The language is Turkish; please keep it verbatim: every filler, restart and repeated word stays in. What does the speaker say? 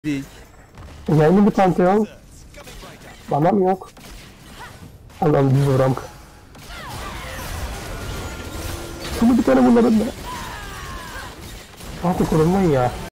Dik. Yayını bir pantheon. Bana mı yok? Allah'ım düz vuram. Şunu bir tane bunların da. Artık korunmayın ya.